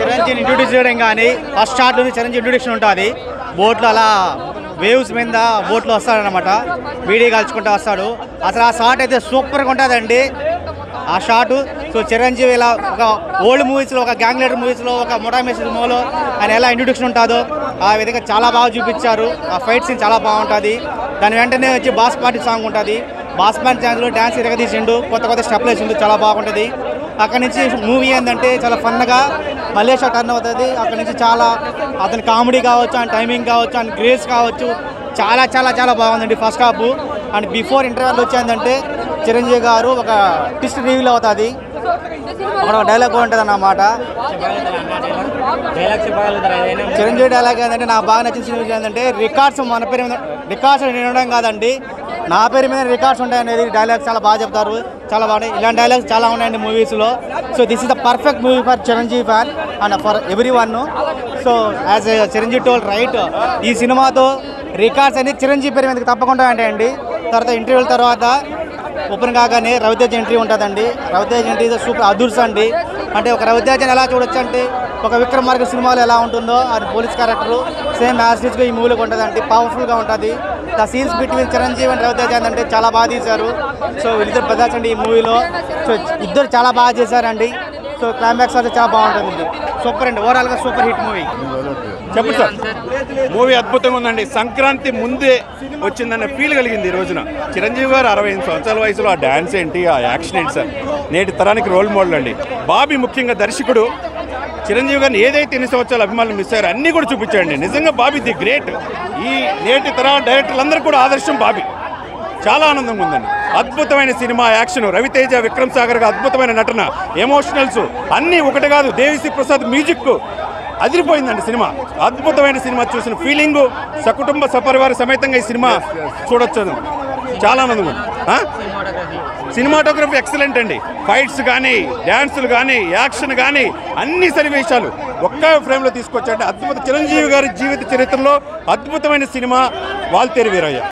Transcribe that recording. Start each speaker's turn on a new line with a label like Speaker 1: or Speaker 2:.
Speaker 1: Chiranjeevi introduce చేయడం కానీ first shot నుంచి చిరంజీవి ఇంట్రొడక్షన్ ఉంటుంది. బోట్లో అలా వేవ్స్ మీద బోట్లో వస్తాడనమాట, వీడియో కాల్చుకుంటూ వస్తాడు. అసలు ఆ షాట్ అయితే సూపర్గా ఉంటుందండి ఆ షాటు. సో చిరంజీవి ఇలా ఒక ఓల్డ్ మూవీస్లో, ఒక గ్యాంగ్ లీడర్ మూవీస్లో, ఒక మొటామే సినిమాలో ఆయన ఎలా ఇంట్రొడక్షన్ ఉంటుందో ఆ విధంగా చాలా బాగా చూపించారు. ఆ ఫైట్ సీన్ చాలా బాగుంటుంది. దాని వెంటనే వచ్చి బాస్ పార్టీ సాంగ్ ఉంటుంది. బాస్ పార్టీ సాంగ్లో డ్యాన్స్ ఇరగదీసిండు, కొత్త కొత్త స్టెప్లు వేసిండు, చాలా బాగుంటుంది. అక్కడి నుంచి మూవీ ఏంటంటే చాలా ఫన్గా మలేషియా టర్న్ అవుతుంది. అక్కడి నుంచి చాలా అతని కామెడీ కావచ్చు, ఆయన టైమింగ్ కావచ్చు, ఆయన గ్రేస్ కావచ్చు, చాలా చాలా చాలా బాగుందండి first half. And before interval వచ్చేందంటే చిరంజీవి గారు ఒక ట్విస్ట్ రివీల్ అవుతుంది, అక్కడ ఒక డైలాగ్ ఉంటుంది అన్నమాట. చిరంజీవి డైలాగ్ ఏంటంటే నాకు బాగా నచ్చిన సినిమా ఏంటంటే రికార్డ్స్ మన పేరు మీద రికార్డ్స్ నిండడం కాదండి, నా పేరు మీద రికార్డ్స్ ఉంటాయి అనేది డైలాగ్ చాలా బాగా చెప్తారు, చాలా బాగున్నాయి. ఇలాంటి డైలాగ్స్ చాలా ఉన్నాయండి మూవీస్లో. So this is the perfect movie for Chiranjeevi fan and for everyone. So as Chiranjeevi told right, ఈ సినిమాతో రికార్డ్స్ అనేది చిరంజీవి పేరు మీదకి తప్పకుండా ఉంటాయండి. తర్వాత ఇంటర్వ్యూల తర్వాత ఓపెన్ కాగానే రవితేజ్ ఎంట్రీ ఉంటుందండి. రవితేజ్ ఎంట్రీ సూపర్ అదుర్స్ అండి. అంటే ఒక రవితేజ్ని ఎలా చూడొచ్చు అంటే ఒక విక్రమార్క సినిమాలో ఎలా ఉంటుందో అది పోలీస్ క్యారెక్టరు సేమ్ యాస్టిస్గా ఈ మూవీలోకి ఉంటుందండి. పవర్ఫుల్గా ఉంటుంది. The scenes between Chiranjeevi and Ravitej ఏంటంటే చాలా బాగా తీశారు. సో వీళ్ళిద్దరు బ్రదర్స్ అండి ఈ మూవీలో. సో ఇద్దరు చాలా బాగా చేశారండి. సో క్లైమాక్స్ అయితే చాలా బాగుంటుంది. సూపర్ అండి, ఓవరాల్గా సూపర్ హిట్ మూవీ.
Speaker 2: చెప్పండి సార్. మూవీ అద్భుతంగా ఉందండి. సంక్రాంతి ముందే వచ్చిందన్న ఫీల్ కలిగింది ఈ రోజున. చిరంజీవి గారు 65 సంవత్సరాల వయసులో ఆ డ్యాన్స్ ఏంటి, ఆ యాక్షన్ ఏంటి సార్, నేటి తరానికి రోల్ మోడల్ అండి. బాబీ ముఖ్యంగా దర్శకుడు చిరంజీవి గారిని ఏదైతే ఎన్ని సంవత్సరాలు అభిమానులు మిస్ అయ్యారో అన్నీ కూడా చూపించారండి. నిజంగా బాబీ ది గ్రేట్. ఈ నేటి తరం డైరెక్టర్లందరూ కూడా ఆదర్శం బాబీ. చాలా ఆనందంగా ఉందండి. అద్భుతమైన సినిమా, యాక్షన్, రవితేజ, విక్రమ్ సాగర్గా అద్భుతమైన నటన, ఎమోషనల్స్ అన్నీ ఒకటి కాదు. Devi Sri Prasad music అదిరిపోయిందండి cinema. అద్భుతమైన సినిమా చూసిన ఫీలింగు, సకుటుంబ సపరివార సమేతంగా ఈ సినిమా చూడొచ్చు. చాలా ఆనందంగా ఉంది. సినిమాటోగ్రఫీ ఎక్సలెంట్ అండి. ఫైట్స్ కానీ, డ్యాన్సులు కానీ, యాక్షన్ కానీ అన్ని సన్నివేశాలు ఒక్క ఫ్రేమ్లో తీసుకొచ్చారంటే అద్భుత. చిరంజీవి గారి జీవిత చరిత్రలో అద్భుతమైన సినిమా వాల్తేరు వీరయ్య.